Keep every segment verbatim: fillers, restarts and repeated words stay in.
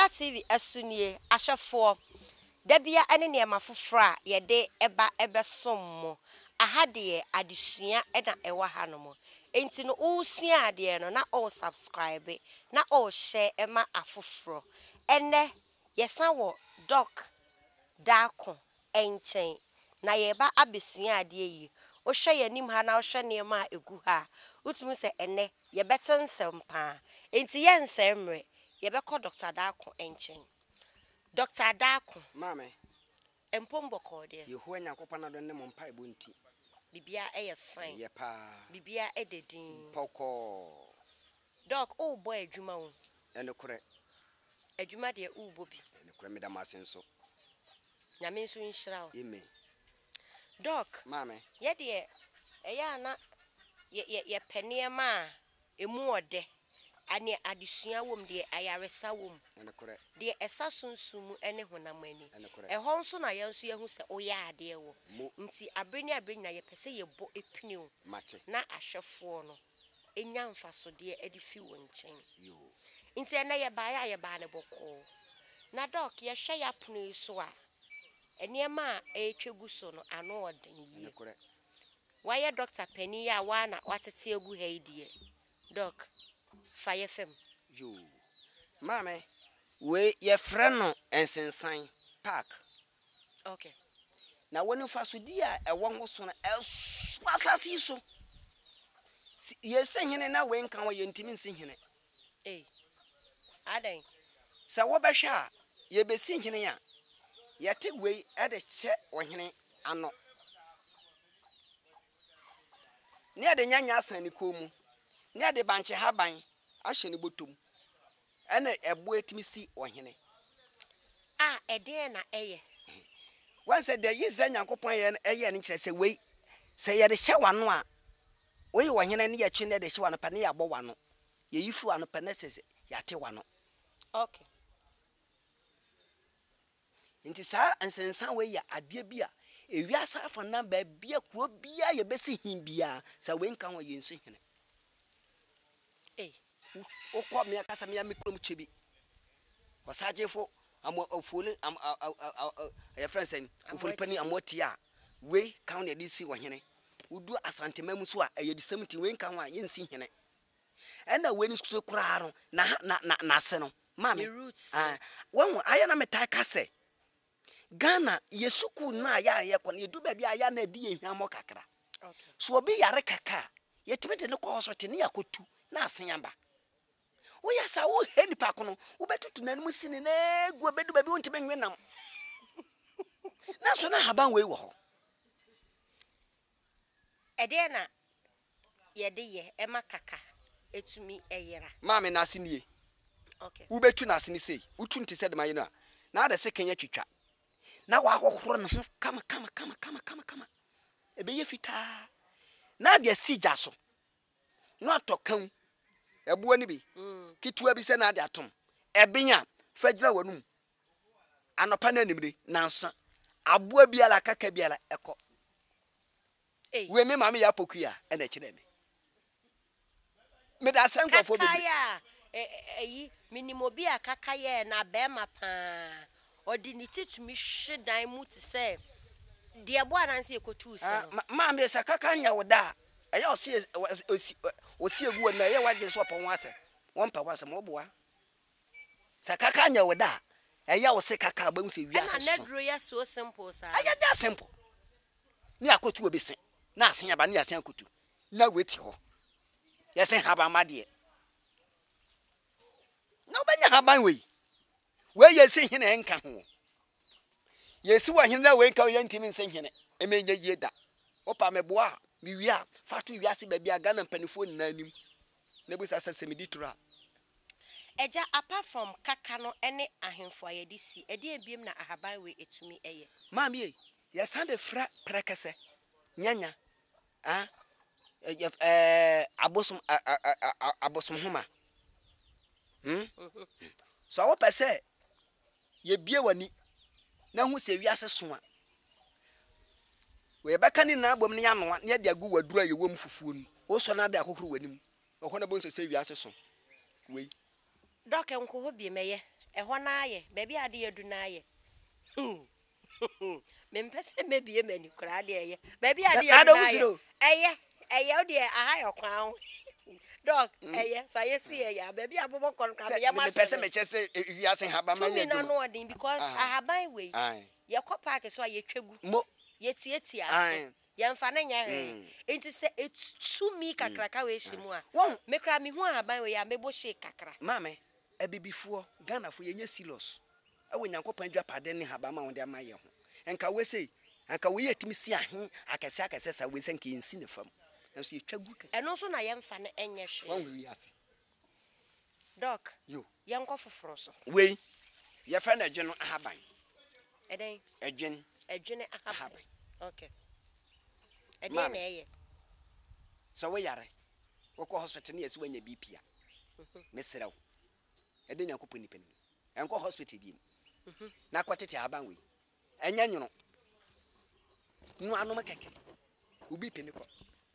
Aseda T V asunie ahwefo Dabia ene ne mafofra ye de eba ebesom ahade adesua ena ewa hanom enti no usua ade no na all subscribe na all share ema afofro ene yesan wo doc Darko enchen na yeba abesua ade yi wo hwe yanim ha na wo hwe ne ma egu ha utumi se ene ye betensem pa enti ye nsemre ye be call Doctor Darko enchen Doctor Darko Mame empombo kode yehu anyakopa na do ne mo mpa ebonti bibia eye fine ye pa bibia ededin poko doc oh boy adwuma wo ene kure adwuma de u bobi ene kure me da masenso nyame nso nhira wo eme doc mame ye de eya na ye ye ye penie ma emu ode ane adesua wom de ayaresa wom ene kure de esa sunsumu ene honamani ene kure ehon so na yenso yehu se oya ade wo nti abreni abreni na ye pese ye bo epiniu mate na ahwefo no enya mfaso de edi fi wo nchen yo nti ene ye ba ya ye ba ne boko na doc ye hwe ya punu so a eniema e twegu so no ano odin yi ene kure waye doctor pani ya wa na watete egu ha idie doc fire fem yo mame we ye freno ensensan park okay na woni faso di a ewo ho so na asasi so ye senhene na we nkan wo ye ntimi nsenhene eh adan sa wo behwe a ye besi hene a ye te we e de che ohene ano ne ade nyanya asan ni komu ne ade banche haban ahye ne botom ene ebo etimi si ohene ah ede na eye wan se de yisa nyankopon ye eye ne kire se we se ye de hye wano a we ye ohene ne ye twe ne de hye wano pa ne ya bo wano ye yifu wano pa ne se ya te wano okay nti sa ansensan we ya ade bia ewiasa afa na ba bia kuro bia ye besi hin bia sa we nkan wo ye nso hene eh o ko me akasa me ya mikrom chebi osagefo amo ofole am ya friendsen ofole pani amotia we kan na disi wo hene udu asantema mu so a ye di seventy we nkan wo ye nsi hene ena we ni so kura no na na na se no mame ah won aya na metai kase Ghana yesuku na ya ye ko na edu ba bia ya na di ehwam kakra okay so obi yare kaka yetimete ne ko hospital ne yakotu na asen aba wo ya sa wo he nipa ko no wo betutu nanim sini na egu obedu ba bi wonti benwe nam na so na haban we wo ho ede na ye de ye ema kaka etumi eyera maame na asenie okay wo betu na aseni sei utu nti sɛ de maye no a na ada se kenya twitwa na wa hohoro ne ho kama kama kama kama kama kama ebe ye fita na de sija so no atokan ebuo ni bi kitua bi se na de atom ebenya fagira wanum anopa na nimre nansa aboa bi ala kaka bi ala eko eh we me mama ya pokua e na kire me me da sankofo bi kaka eh minimo bi akaka ye na be ma pa odi ni titumi hwedan mu ti se de ebo ananse ekotu se no ma me sa kaka nya woda eya osi osi egu na eya waje so pon wase won pa wase mo boa sa kaka nya woda eya osi kaka ba mu se wi ase na nedro ya so simple sa aya ja simple ni akotu obese na asen aba ni asen akotu na weti ho yesen haba made na obanya haban we we yesi hene enka ho yesi wa hene na we enka ye ntimi nse hene emenye yeda opa meboa mi wia fatu wiase ba bia Ghana mpanifo nnanim na bu sasa se meditura eja apart from kaka no ene ahemfo ayedi si ede ebiem na ahaban we etumi eye mami e ya sande fra prekese nyanya ah eh abosom abosom homa hm so wo pese ye bie wani na hu se wiase so a we beka ni na abom ne ya no ne de agu wadura ye wom fufuo nu wo so na de akokoro wanim o ho na bon se se wiase so we doc enko ho bi meye e ho na aye baby ade edu na aye me mpese mebie mani kura de eye baby ade edu na aye eye eye o de aha yokwan dog eye fa yesi eye baby abobo kon ka me yama me pese me chese wiase haba ma ye dum no odin because ahaban we ye ko park so ye twegu mo yeti eti aso ye mfa na nya hwe enti se etu mi kakraka we hyimu a me kra me hu ahaban we ya mebo hye kakra mame ebibifuo Ghana fo ye nya silos ewo nyankopan dwa pade ne haba ma wonde amaye ho enka we sei enka we yetimi si ahe akese akese sa we senke nsi ne fam enso ye twagu ka eno so na ye mfa na enye hwe wan wi ase doc yo ye nko foforo so we ye fa na adweno ahaban eden adwen adwene ahaban okay eden Mame. na eye so we yare wo ko hospital ne yesi wanya B P a mesrew eden nyankopon nipa ni enko hospital bi na kwatete ahaban we enya nyono nu anoma keke ubi peni ko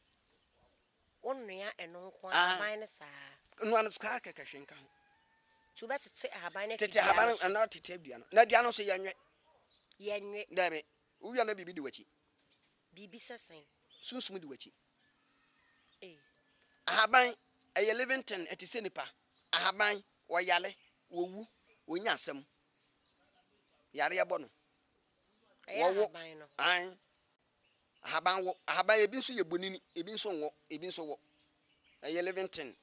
onua eno nko ahaban ne saa nu anu ska keke hwenka ho tu betete ahaban ne tete ahaban na tete aduano na aduano so yenwe yenwe dabe uwia na bibi di wachi bibi sesen sunsum di wachi eh ahaban eye Livington etise nipa ahaban wo yale wo wu onya asem yare yebo no wo ahaban no an ahaban wo ahaban ebi nso ye bonini ebi nso wo ebi nso wo eye Livington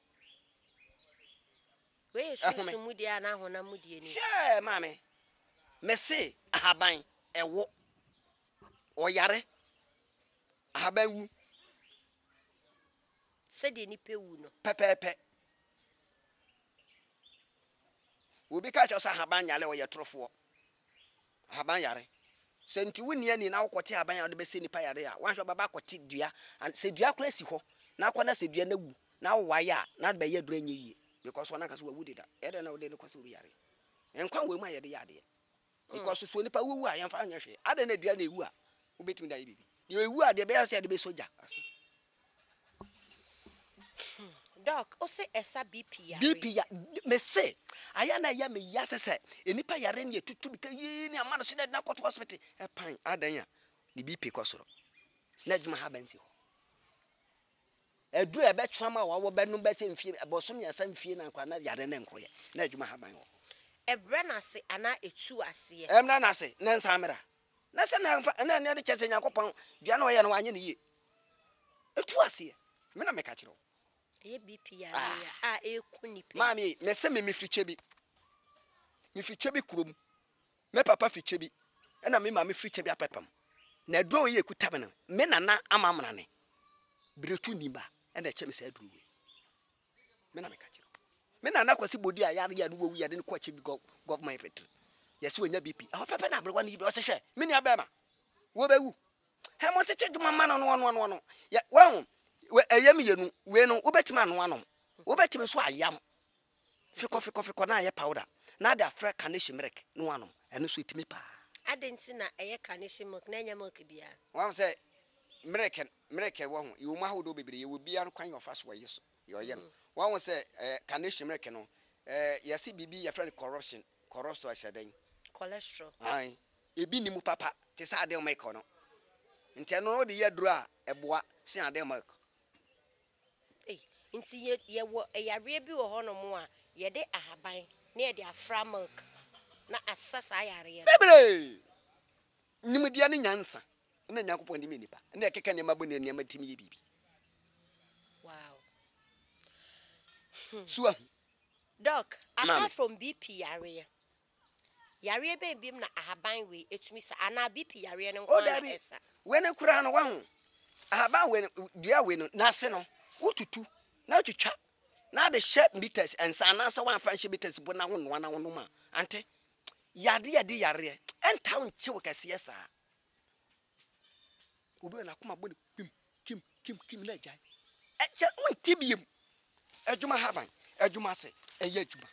we sunsum di ana hona mudie ni she mame mese ahaban ewo o yare ahaban wu se de ni pewu no pepepe obi ka cho sa ahaban yale o ye trofo ahaban yare senti wuni ani na akote ahaban ya de be se nipa yare a wan hwe baba akote dua se dua kora si ho na akona se dua na wu na waye a na be ye dura nye yie because wana ka so wu dida e de na wo de ne kwase obi yare enkwa we mu aye de yade because so nipa wu a yemfa anya hwe ade na dua na ewu a wo betimi da ye bibi de ewu a de be ya se de be soja doc o se esa B P yare B P ya me se aya na ya me ya sese enipa yare ne tutu bi ka yi ni amano so na kwot hospital e pan adan ya ni B P kosoro na djuma ha ban si ho edu e be twama wa wo be no be se mfie bosom ya sa mfie na kwa na yare na nkoye na djuma ha ban ho ebre na se ana etu ase emna na se na nsa amra na se na na na de chese nyakopon dua na oye no anye ne ye etu ase me na me ka kiro e B P yare a e kuni pe mami me se me mifriche bi mifriche bi kurom me papa friche bi na me mama friche bi apepam na do ye kuta me me nana amamra ne bretu nimba na eche se aduru we me na me ka kiro me nana kwasi bodi a yare ya no wu ya de ko che bi government petri yesi onya B P a pepe na abrewa ni bi o se hwe me ni abema wo be wu he mo se che djuma ma no no no no ya wa we eyem yenu we no obetima no anom obetimi so ayam fiko fiko fiko na ye powder na da fra carnation milk no anom eno so etimi pa adenti na eye carnation milk na nya milk bia wa say milk milk wo ho you ma ho do bebre ye wo bia no kwan your fast wo yeso yo ye no wa say carnation milk no eh yesi bibi ye friend corruption corruption Aseda cholesterol ai ebi ni mu papa te sa ade o milk no nti eno no de ye duro a eboa si ade milk nti ye ye wo yare bi wo hono mo a ye de ahaban na ye de afra milk na asasa yare ye bebre nimdia ne nyansa na nyankopon de menipa na keke ne mabo ne ne matimi ye bibi wow suwa doc apart from B P yare yare be bim na ahaban we etumi sa ana B P yare ne nkwa na esa we ne kura no wa ho ahaban we dua we no na se no wotutu na twetwa na de sharp meters ensa na so wan fan she meters bo na wonno na wonno ma ante yade yade yare enta wonche wokase yesa obi na koma bo kim kim kim kim na jai e che wonti biem adwuma haban adwuma se eye adwuma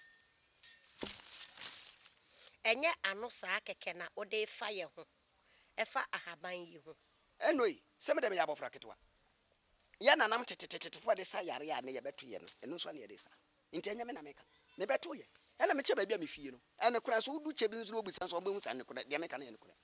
enye ano saa keke na ode fa ye ho efa ahaban yi ho enoi se me dem ya bofra ketwa ya nanam tetetetefo de sa yare ya ne ye beto ye no eno so na ye de sa nti enya me na meka me beto ye ana me che ba bia me fie no ene kura so du che bi nso obi san so obo hu san ne kura dia me ka na ene kura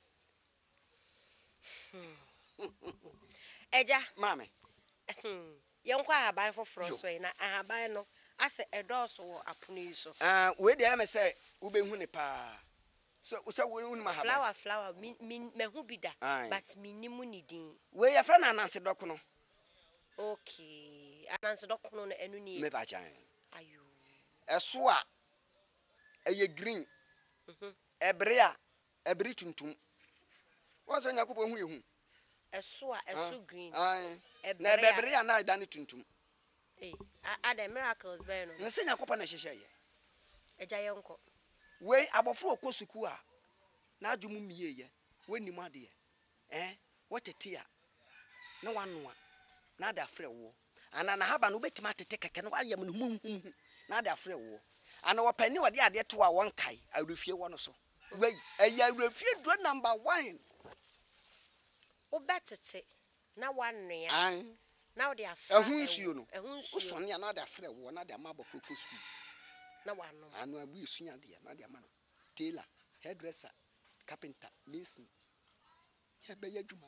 Eja mame yonko ahaban foforo so na ahaban no ase edoso wo apono yi so ah we dia me say wo be hu ne pa so so we hu ma ahaban flower flower me me hu bi da but minimu ni din we ya fra na ananse doko no okay ananse doko no enu ni me ba chan ayo eso a eye green mhm ebre a ebre tuntum won so nyakopo hu ehu eso a eso green ah na ebre a na da ne tuntum eh ada miracles be no na se nyakopo na hyehye ye eja yonko we abofo okosuku a na adwum miye ye wanimu ade eh wotete a na wanoa na da frɛ wo ana na haba no betima tete keke no ayam no hum na da frɛ wo ana wopani wode ade to a won kai awrefie wo no so we aya awrefie do number one wo betete na wanoa an na wode afra ehunsuo no ehunsuo usone ya na da frɛ wo na da mabofo kosuku na wano anu abu esua de na de amano tailor hairdresser carpenter mason ya be yadwuma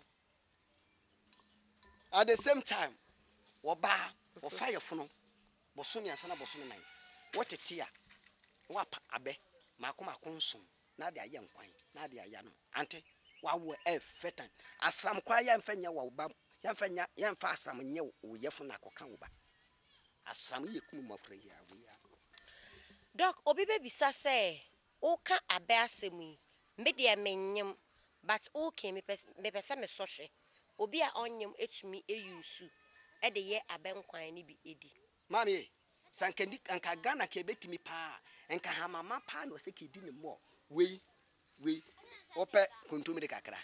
at the same time wo ba wo fire fono bosome ansa na bosome nan wotete a wo apa abe makoma konsom na de aye nkwan na de aya no ante wa wo e fetan asram kwa ya mfanya wo ba ya mfanya ya mfa asram nye wo yefo na akoka wo ba asram ye kum mafra ya we ya doc obi be bisa say o ka abe asemi me de menyem but o ke me me pese me sohwe obi a onyem etumi eyusu e de ye abe nkwan ni bi edi mami sankandi anka Ghana ke betimi pa enka hamama pa no se ke di ne mo we we ope kontumire kakra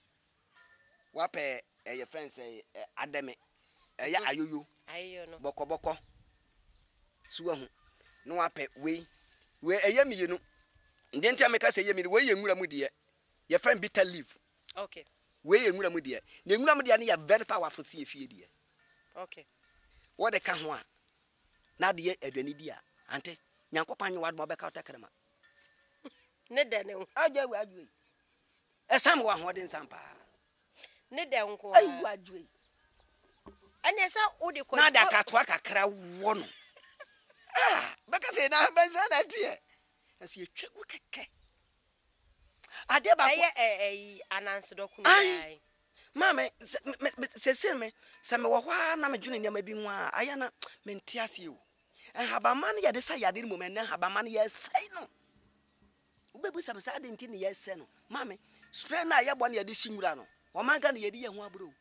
wape eh your friends eh ademe eh ya ayoyo ayoyo no boko boko suwa hu no wape we we eye miyenu ndenti ameka se eye mi we ye nwura mu de ye friend bitter leaf okay we ye nwura mu de na nwura mu de na ya very powerful si efie de okay what de ka ho a na de aduani di a ante nyankopan nyi wadmo be ka otakrema ne de ne aje we ajuwe esam wa ho de nsampa ne de nko ayu ajuwe ene sa o de ko na da katwa kakra wo no ah baka se na benza na tie asi etwagu keke ade ba ko eh eh ananse doku ni mama se se me se me wo hwa na me dwene ne ma bi nwa aya na me ntiase o haba man ya de sa ya de mo me na haba man ya sai no ubebu sa sa de nti ne ya sai no mama spray na ya bo na ya de sinwura no o man ga na ya di ya ho abro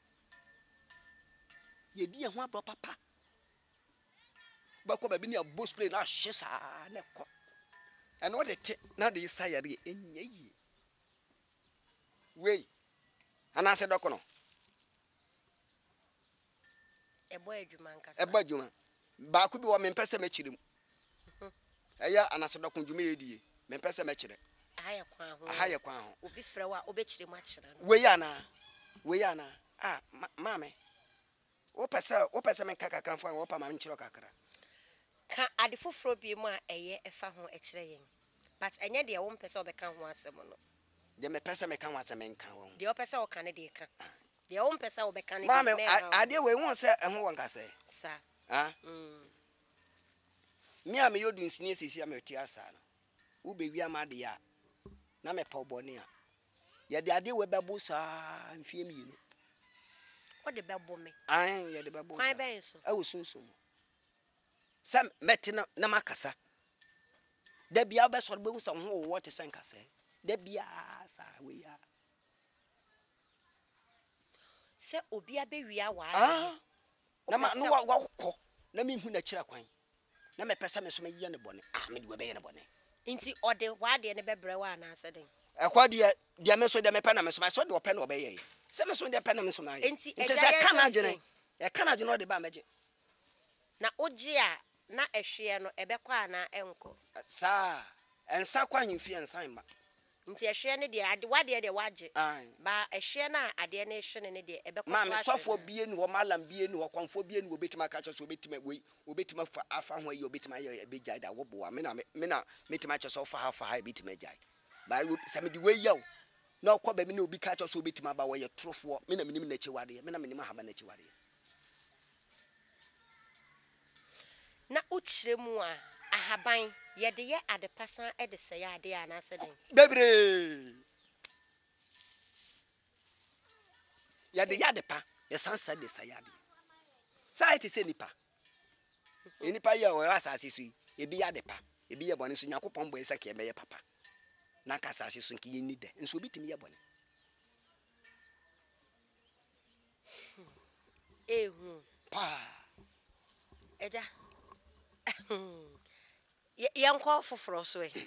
ya di ya ho abro papa ba ko ba bi ni abo spray na hye sa na ko and what it na de sa ya de enya yi we ana se doko no ebo adwuma nkasa ebo adwuma ba ko bi wo me mpese me kirim eya ana se doko dwuma ye die me mpese me kire ahaya kwa ho ahaya kwa ho obi frɛ wa obekire mu akire no we ya na we ya na ah maame wo pese wo pese me kakakran fo wo pa ma nkire kakra ka ade foforo bi mu a eye efa ho akire yen but enye de wo mpese obeka ho asem no de me pese me kan wasem nkan wo de opese wo kan de ka de wo mpese wo beka ne maame ade we won se eho won ka se sa ah mm mi a me yodu nsini esisi a me ti asa no wo be wi ama de ya na me pa obone a ye de ade we bebo sa mfie mi no o de bebo me an ye de bebo sa kwan ben so e wo sunsun sam meti na na makasa da bia be so be hu sa ho wo te sen kasa da bia sa we ya se obi abewia wa ah na ma no wa ko na me hu na kira kwan na me pesa me so me ye ne bone ah me de we be ye ne bone nti ode wa de ne bebre wa na aseden ekwa de de me so de me pe na me so me so de ope na obe ye se me so de pe na me so na ye nti se kana dwene e kana dwene ode ba meje na ogie a na ehwe no ebekwa na enko sa ensa kwa himfi ensan ma nti ehwe ne de ade wade de waje ai ba ehwe na ade na ehwe ne de ebekọ ma me sofo bie ni ho malam bie ni ho konfo bie ni obetima ka cho obetima we obetima fa afa ho ayi obetima ye ebejai da wo bo me na me na metima cho so fa ha fa ha ebetima jai ba se me de we yaw na okọ ba me na obi ka cho so obetima ba wo ye trofo me na menim na chi wade me na menim ha ba na chi wade na uchremu a ahaban ye de ye ade pasan e de se ya ade ana se den bebre ya de ya de pa ye sansa de sa ya de sa ite se nipa enipa ye o asase su ebi ya de pa ebi ye bone so nyakopon boy se ke be ye papa na ka asase su nke ye ni de nso obi timi ye bone ehu pa eja ye yanko foforo so e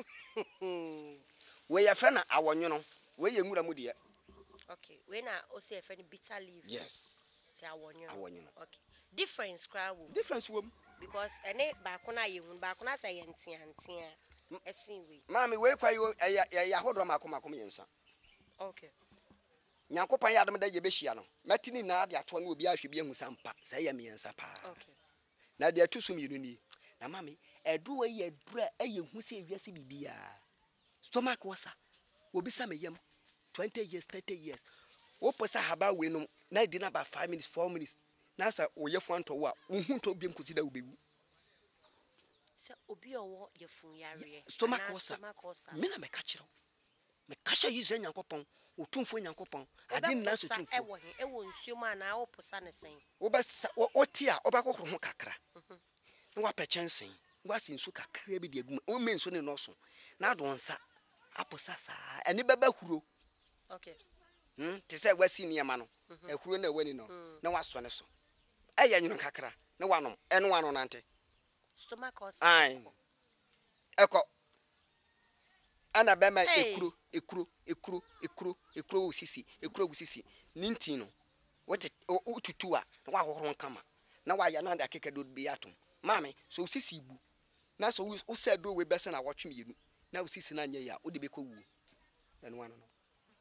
we ya frana awonyono we ye ngura mu de okay we na o se friend bitter leaf yes se awonyono awonyono okay difference crowd difference wo because ene ba ko na ye hun ba ko na say ye ntia ntia esin we mami we kwa yo ya ya hodo ma akoma akoma yensa okay nyankopan ya adam da ye behia no matini na de ato na obi ahwe bi ehu sampa say ya miyensa pa okay na de atusum yinu ni na mami edu we ye dura eye hu se ewiase bibia stomach wasa obi sa meyem twenty years thirty years wo posa haba we no na di na ba five minutes four minutes na sa oyefo anto wa uhu to bi nkusi da obewu se obi owo ye fun yare stomach wasa me na me ka kire me ka sha yize nyankopon otumfo nyankopon adin na so tumfo ewo he ewo nsuom ana wo posa ne sen wo ba oti a obakokoro ho kakra na wa pechensen wa sinsu kakra bi de agum o men so ne no so na ado nsa aposa sa eni baba huro okay hm te se wasi niema no ehuro na wani no na waso ne so eye nyino kakra na wanom eno wano nante stomach us ai eko ana bema ekuro ekuro ekuro ekuro ekuro osisi ekuro osisi nintin no wote otutu a na wa hohoro kama na wa ya na da keke do bi atom mame so osisi bu na so wo se do we bese na wotwe mienu na osisi na anya ya odi be ko wu eno wano no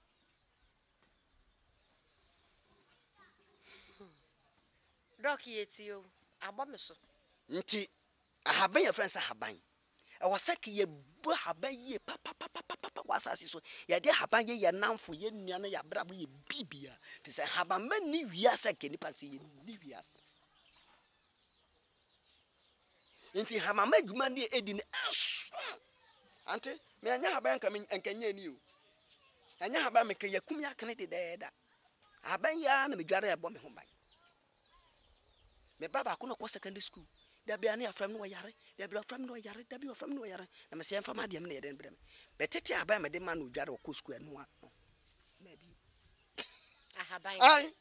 doc yetio agbameso nti ahaban ya friends ahaban e wasaki ye bu ahaban ye papa papa papa wasasi so ye de ahaban ye ye namfo ye nua na ya brabo ye bibia te se ahaban man ni wiase ke nipa te ye ni wiase nti hamama adwuma ne edi ne aso ante me anya ahaban ka me enkanya ni o anya ahaban me ka yakumi akane de deda ahaban ya na me dware ya bo me ho ban me baba ko no ko secondary school da bia na afram no yare da bia afram no yare da bia afram no yare na me se emfa ma de me na yede brem betete aban me de ma no dware ko school no a na bi ahaban ai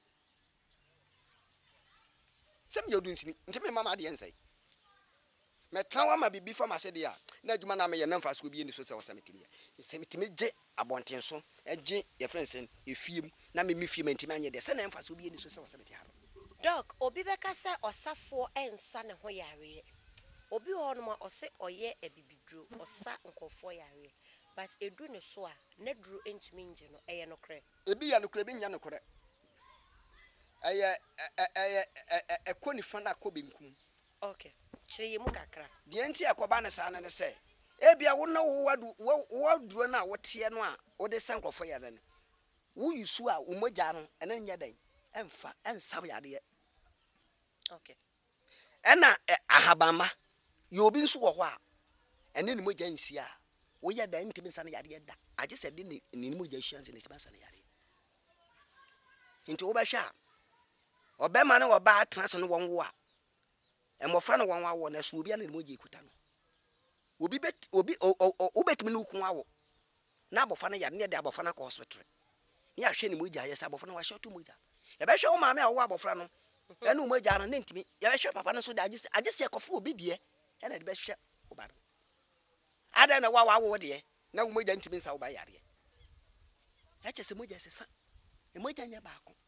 sem yodun sini nti me mama de ensai me trawa ma bibi fa ma se de a na adwuma na me ye na mfa so bi ni so se wosametimi semitimi je abonten so eje ye friends en efiem na me me fiem ntimi anye de se na mfa so bi ni so se wosameti haro doc obi beka se osafo ensa ne ho yare obi ho no ma ose oye ebibidro osa nkofo yare but edu ne so a na duro entumi nje no eye no kre ebi ya no kre bi nya no kre eye eye ekoni fanda ko benkum okay chire mu kakra de enti akoba ne sa ne se ebia wo na wo wadu wo duro na wo tie no a wo de sankofo yare ne wo yusu a umogya no ene nya dan emfa ensab yade okay ena ahabama ye obi nso wo ho a ene ni mogya nsi a wo ya dan ntimi nsa ne yade da age se de ni ni mogya hyianse ne tibansa ne yade nti wo ba hwa obema ne wo ba atena so ne wonwo a emofra ne wonwo awo na so obi ana ne mogya ekuta no obi bet obi obetimi ne ukun awo na abofra ne yade ne de abofra na ko hospital ni ahwe ne mogya yesa abofra na wa hwe to mogya e be hwe wo maame a wo abofra no enu mogya na ntimi ye be hwe papa no so de agese agese ekofo obi de e na de be hwe oba no ada na wa wa wo de na wo mogya ntimi nsa wo ba yare e chese mogya sesa e mogya nya ba ko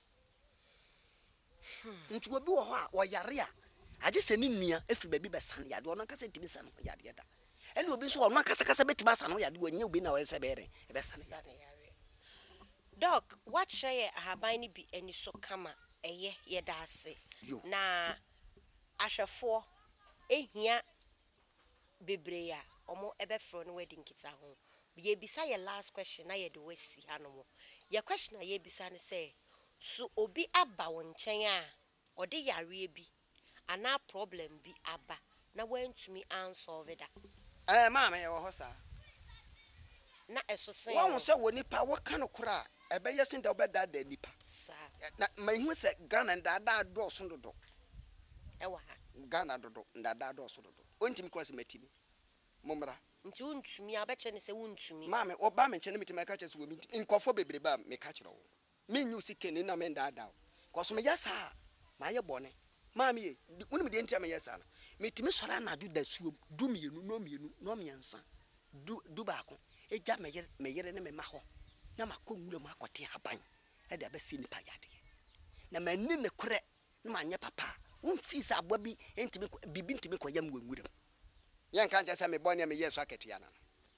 nti obi wo ho a wo yare a agese ne nua efi ba bi be san yade ono ka se ntimi san yade da ɛne obi nso ɔno akasa kasa betima asa no yade wanya obi na wɔyɛ bɛyɛ ɛbɛsa ne Doc, what share ahabani bi eni so kama eye yeda ase na ahwefo ehia bebre a omo ebefro no wedding kita ho ye bisa ye last question na ye de wasi hanomo ye question ye bisa ne say so obi aba wo nchen a ode yare bi ana problem bi aba na wantumi unsolve da eh mama ye wo ho sa na eso sen wo se wo nipa wo ka no kora ebe yesin da obeda da nipa sa na mahu se Ghana ndada do so dodo e wa ha Ghana dodo ndada do so dodo ontimi cross matimi momra nti untumi abeche ne se untumi mama oba me nche ne mitimi ka chese wo mi nkofo bebreba me ka kire wo me nyu sikeni na me ndada koso me yasa ma ye bone mama ye unim de ntia me yasa na mitimi sora na du da suom du mienu no mienu no miensa du du baako eja me yere me yere ne me ma ho na makongule mu akote haban e de abesi nipa yade na mani ne kore na manye papa wonfi sa abwa bi entimi bibi ntimi koyam wenwuram yen kan tese me bone me yeso akete ya na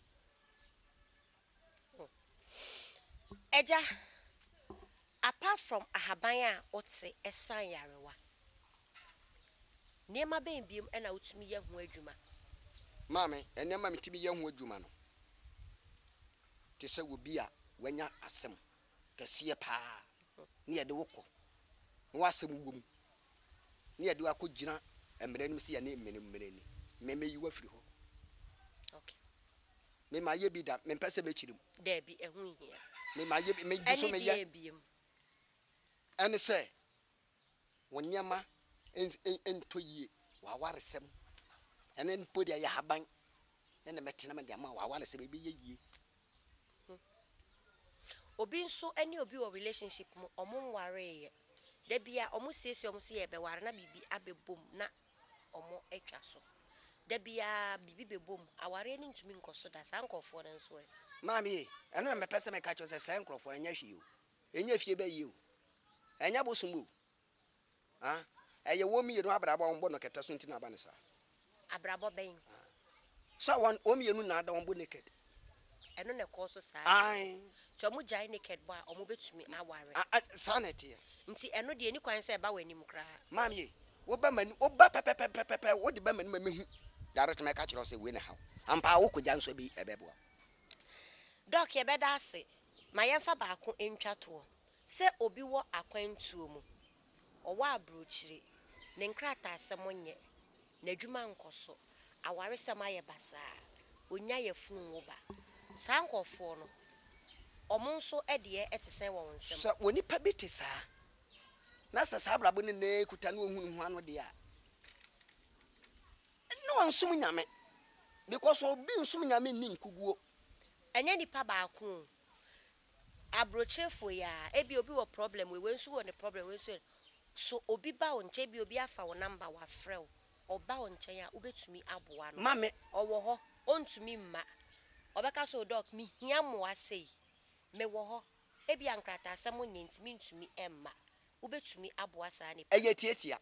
eja apart from ahaban a ote esan yarewa nema ben biem e na utumi ye ho adwuma mame enema mitimi ye ho adwuma no tese wo bi a wanya asem kase pa ne yede wokọ no asem wom ne yede akogina emre nim se ya ne emre emre ni me me yiwa firi ho okay me ma ye bi da me pese me chirim there be ehun hia me ma ye me giso me ye ene se wonyama ento yie wa waresem ene npodi ya haban ene metena me de ma wa waresem be ye yie obi nso ene obi wo relationship mu omo nware ye da bia omo siesie omo se ye be ware na bibi abebom na omo atwa so da bia bibi bebom aware ni ntumi nkoso da san kofo ne nso e mami ene na me pese me ka cho se san krofo enya hwie o enya fie be ye o enya bosumbu ha eye wo mi yenu abrabo ombo no keta so ntina aba ne sa abrabo ben so one o mi yenu na ada ombo naked eno ne koso sa ai so omo jai naked ba omo betumi aware sanity nti eno de ni kwan se ba wanim kra mami wo ba mani wo ba pepepepepe wo de ba mani ma mehu direct me ka kire se we ne hawo ampa wo kogya nso bi ebebo doc ye beda ase ma yemfa ba ko entwa to se obi wo akwantuo mu owo abrochire ne nkrata asem nye na adwuma nkoso aware sem aye basa onya ye funu wo ba sankofo no omo nso ede etesen wo nsem so woni pa biti sa na sasa abrabo ne ne kuta na ohunu ho ano de a no nsum nyame because obi nsum nyame ni nkuguo enye nipa ba ko abrochefo ya ebi obi wo problem we wensu wo ne problem we so so obi ba wo nche bi obi afa wo number wa frɛ wo oba wo nche ya ubetumi aboa no mame owo ho ontumi mma obeka so doc mi hia mo asei me wo ho ebi ankrata asem nye ntimi ntumi emma ubetumi aboa sa ne eye tietia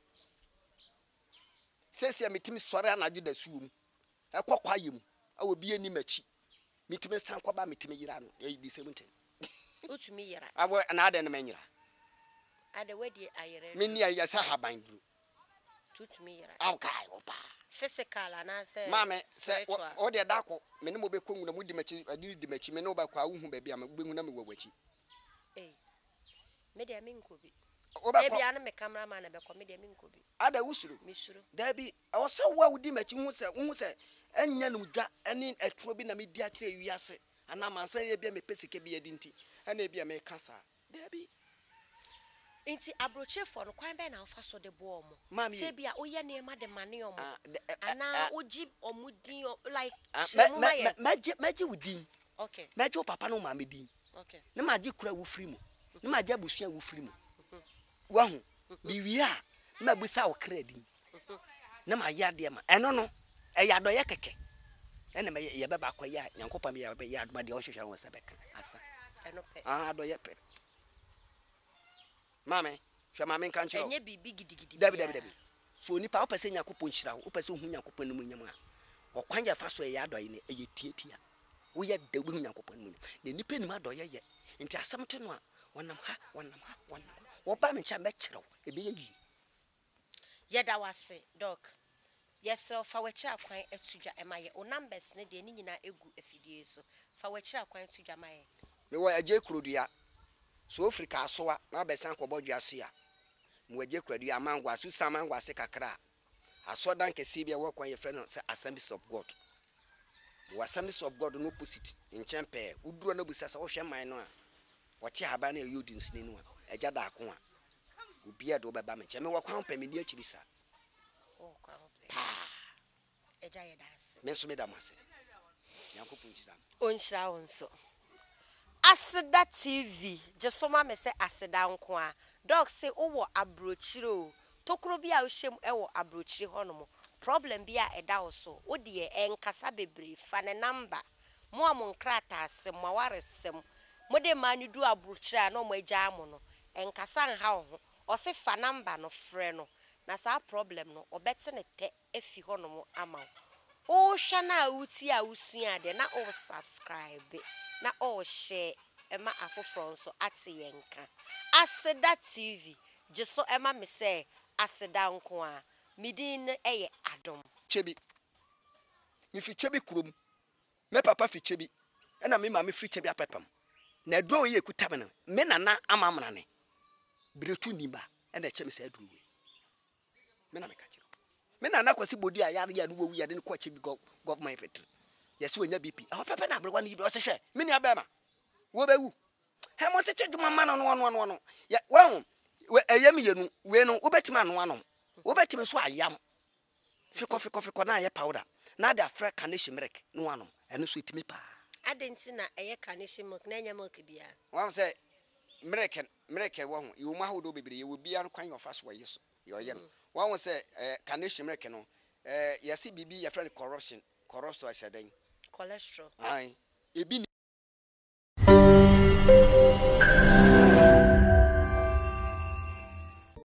sesia mitimi sore anaju da suum ekokwa yem awo bi ani machi mitimi san kwaba mitimi yira no e di seventeen utumi yira abo na ade no manyira ade wedi ayere me ni aye sa haban duru tutumi yira okay opa physical ana se mame se o de Darko me ne mo be kongu na mudi machi adi di machi me no ba kwa hu ba bia me gbengu na me wawachi eh me de me nkobi oba e bia na me cameraman na be ko me de me nkobi ada wusuru me suru da bi o se wa wudi machi hu se hu se enya no dwa ene aturo bi na me di a kire wiase ana mansan ye bia me pesike bi adi nti ana bia me kasa da bi inti abrochefo no kwan be na ofa so de bo omo se bia oye ne ma de mane omo ana oji omudin like maji maji wudin okay maji papa no ma me din okay ne maji kura wo free mu ne maji abusua wo free mu wa hu bi wi a ma busa wo kra din ne ma ya de ma eno no e ya do ye keke ene me ye be ba kwa ya nyankopa me ya be ya do ma de o hwehwe won se beka asa eno pe ah do ye pe mame hwe mame kan chiro enye bibi gidigidi dabi dabi dabi so nipa opese nyakopon hyira wo opese hu nyakopon no mu nyam a okwan ya fa so ya adoye ne eye tietia wo ye da bu nyankopon mu ne nipa ni ma adoye ye nti asem te no a wonam ha wonam ha wonam wo ba me cha me kyerɛw ebe ye yi yeda wase doc yesro fa wachi akwan atudwa emaye o numbers ne de ni nyina egu afidie so fa wachi akwan atudwa maye me wo agye kurodua so Africa asoa na besan kobodwa ase a me agye kurodua amangwa so samangwa se kakra asodan kese bia wo kwan ye friend say Assemblies of God wo Assemblies of God no opposite in chempe uduro na busa sa wo hwe man no a wote haba na yudins ni no a agya da ako a obi e do beba me cheme wo kwan pamini akiri sa o kwa hope pa eja ye das me so me da mase yankopon chiram onhira wonso Aseda T V jesoma me se Aseda nko a doc se owo abrochire o tokro bi a wo hyem ewo abrochire honom problem bi a eda wo so wo de enkasa bebre fa ne number mo amon krata asem mo waresem mo de manu du abrochire a no mo agya amo no enkasa nha ho o se fa number no frɛ no na sa problem no obete ne te efi honom ama o hwa na uti a usua de na o subscribe na o share ema afoforo so ate yenka Aseda T V jeso ema me se Aseda nko a midin eye adom chebi mi fi chebi kurom me papa fi chebi ena me ma me fi chebi apepam na do ye kuta me me nana amamna ne bretu niba ena chemi se aduwe me na me ka kiro me nana kwasi bodi a ya ya no wu ya de ko chebi government petri yesi wonya B P ah papa na abrewa ni bi o se hwe me ni abema wo bewu he mo tete dwuma ma no no no no ya wa eyam yenu we no wo betima no ano wo betimi so ayam fiko fiko fiko na ye powder na da fra carnation milk no ano eno so etimi pa adenti na eye carnation milk na nya milk bia wa say milk milk wo ho you ma ho do bebere ye wo bia no kwan yofa so ye so yo ye no wa say carnation milk no eh yesi bibi ya friend corruption corruption asedan cholesterol ai ebi